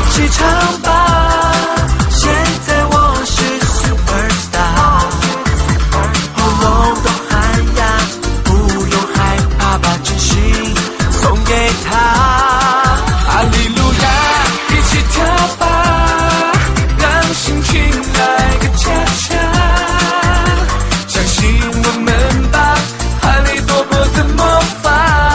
起唱吧，现在我是 superstar， 喉咙都喊哑，不用害怕，把真心送给他。哈利路亚，一起跳吧，让心情来个恰恰，相信我们吧，哈利波特的魔法。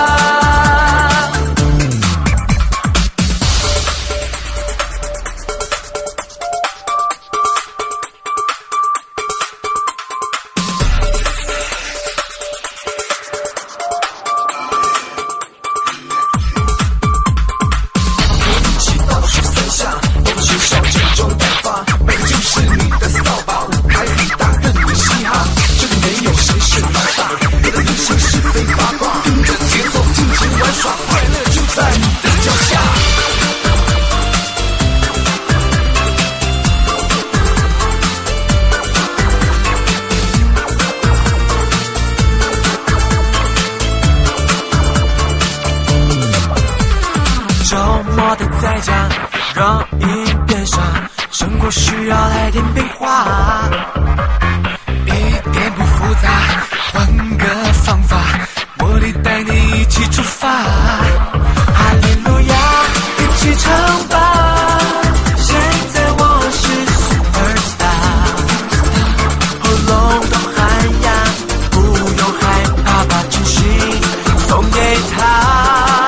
周末的在家，让音变傻，生活需要来点变化，一点不复杂，换个方法，魔力带你一起出发。哈利路亚，一起唱吧，现在我是 superstar， 喉咙都喊哑，不用害怕，把真心送给他。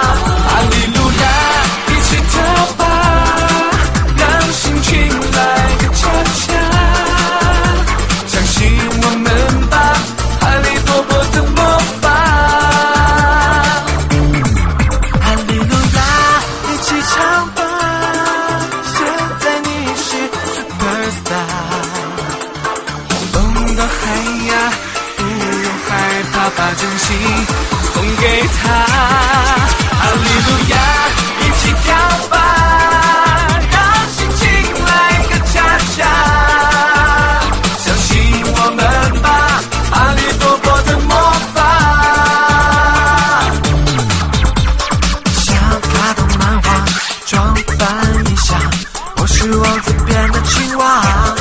把真心送给他，哈利路亚，一起跳吧，让心情来个恰恰，相信我们吧，哈利波特的魔法。想卡通漫画，装扮一下，我是王子变的青蛙，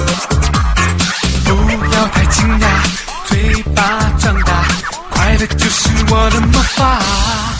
不要太惊讶，嘴巴张大，快乐就是我的魔法。